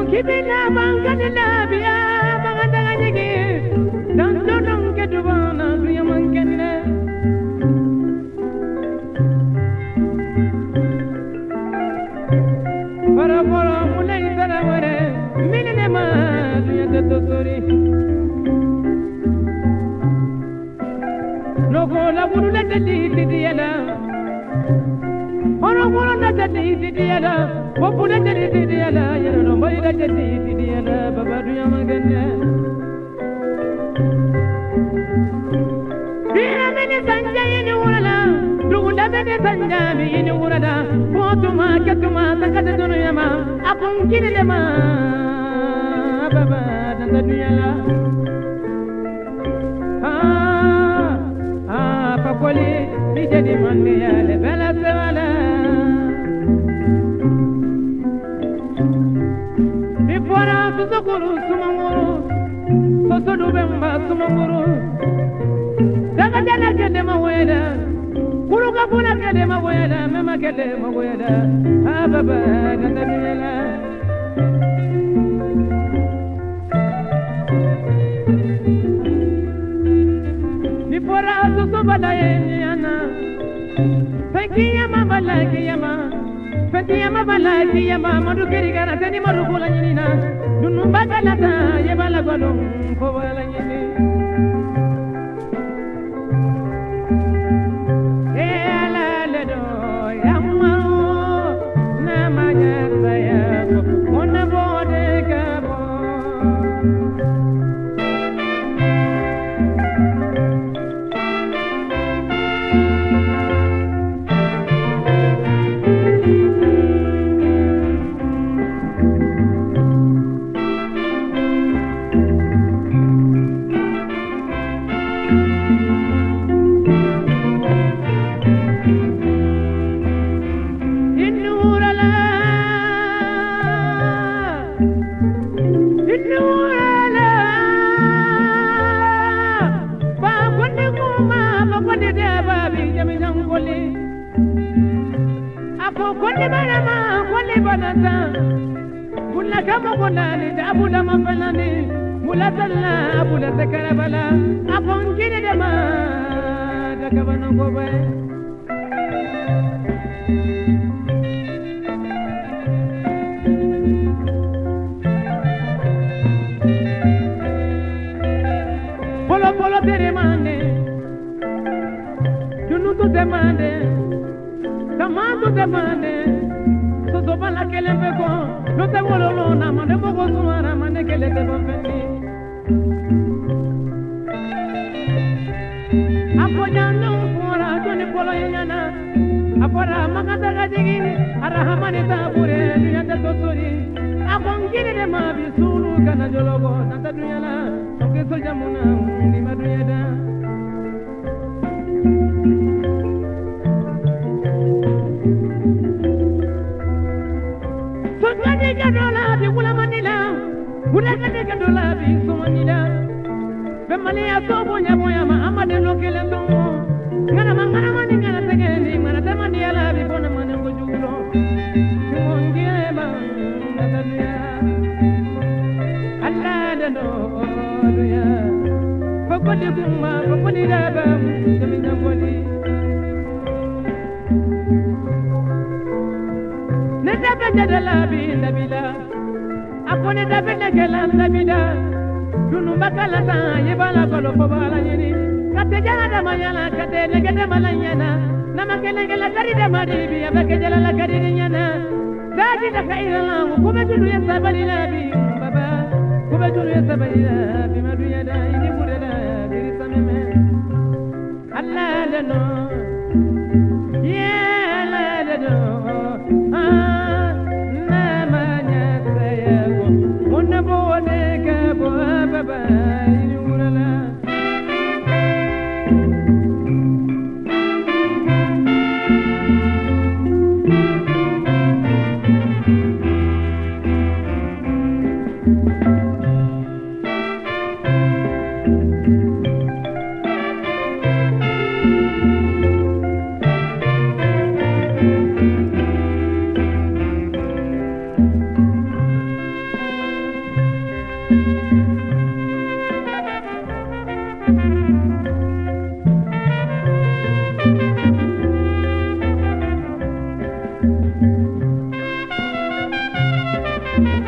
kibina manganila biya maganda nyigi dan donong kedubana biya manganila para mulai taraware minne ma biya dottori logo la burula tadi diala ono burula tadi diala popula tadi diala yero mai tadi diala baba duya maganda dina mene sanjay ni wala dugula mene sanjay ni wala potuma ketuma takata dunya ma akun kinne ma baba danda duya Koli mi jadi mandi ale bela sewala mi fora sukuru sumanguru sosodu bemba sumanguru daga jana kede ma weda kuruga buna kede ma weda mema kede ma weda ababa ganda dinela Fora susu balayana, fekiyama balayama, fekiyama balayama, madu kerigara tani madu kulanyina, dunu bagalata yebala golum kobalanyini. Ela ledo yamma, namanya saya, mona bode kabo. Kone barama, kone banata, kula kama konani, abula mafalani, mula tala, abula sekarabala, apongine dema, dakabana kobe. Polo polo te demande, tu demande. Tamando demande, soto bala que le pegó, no te voló na mane poco sumara mane que le te bofendi. Apoyando fuera, yo ni polo yana, apora magata gajigi, arahamane tabure, duya de tosori, apongine de mabi sulu kana jologo, nata duyala, oke so jamuna, ni maduyada. Dola bi wula manila wula kade ka dola bi so manila be maliya so bonya bonya ma amade no kele ndo ngana mani ngana tegeni mara de mani ala bi bona mane ngo julo mongi ba nadania alla de no duya fakodi kuma fakodi da ba de ngoli Jadalabi nabila akone dabele gelan nabila dunu bakala ta yebala kolo fobala yini kate jala da mayala kate negede malanyana namakele gela kari da maribi abake jala la kari nyana dadi da kaira la kuma dunu ya sabali nabi baba kuma dunu ya sabali nabi maduya da ini bureda diri sameme Allah leno yeah la leno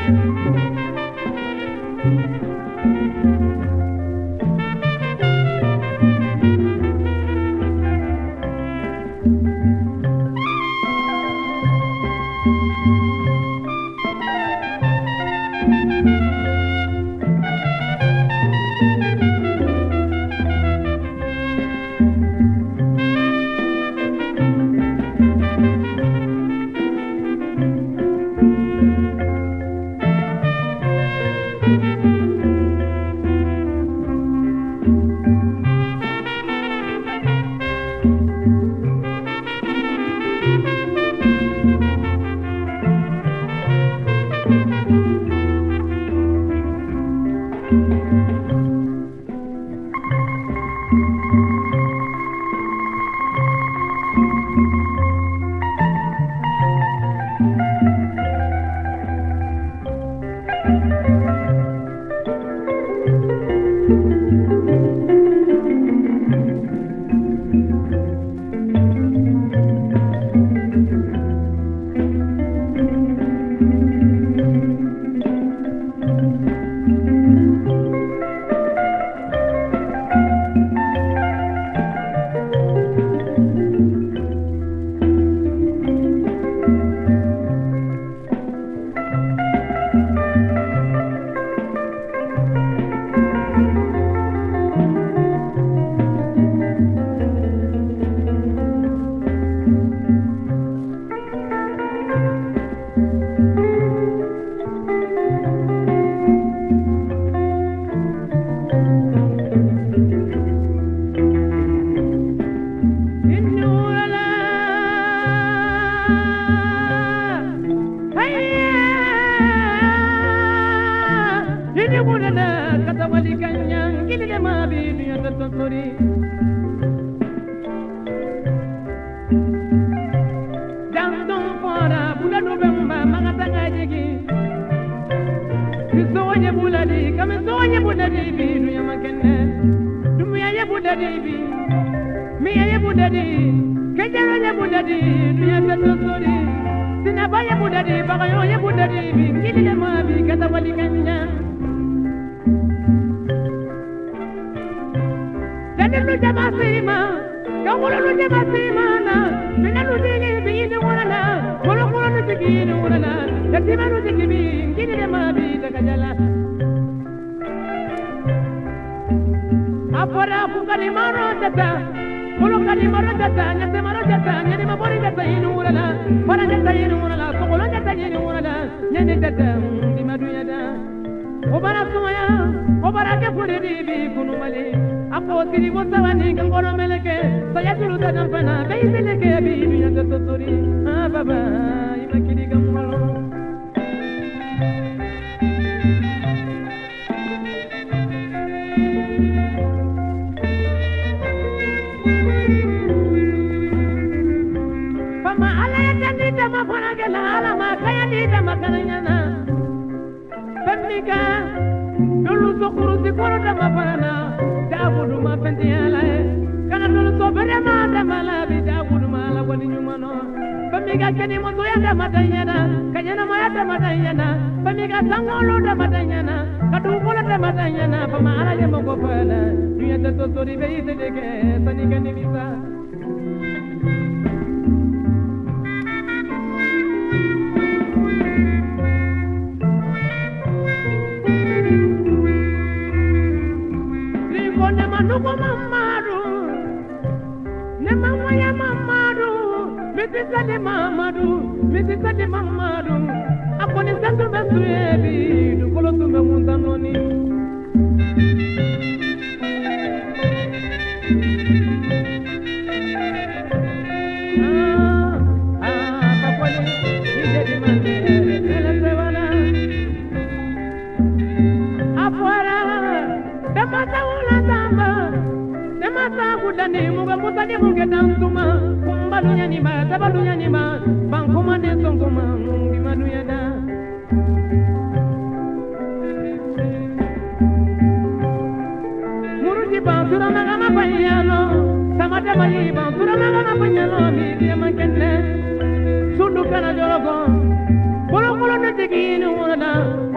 Sunu kana jorogo, bolo bolo ne tegini wona.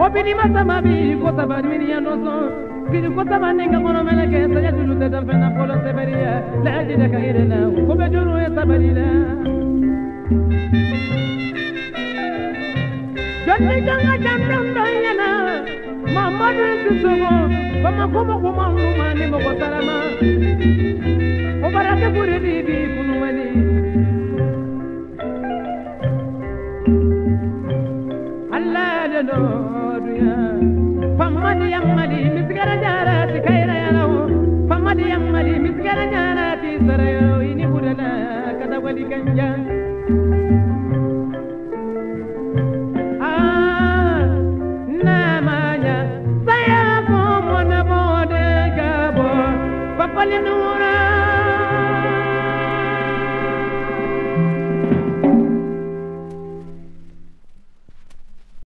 bini masama bi ko sabani ya no so bini ko sabani nga kono meleke sa ya dulu te tan fena polo seberiya la ajida kairela ko be duru ya sabarila jonni janga jandam doyana mamadu susugo bama ko ko mamuma ni mo ko salama o baraka buri bi kunumani Allah de no dunya famadi yamali misgara jarati kaira yalo famadi yamali misgara jarati sarayo ini budala kada wali kanja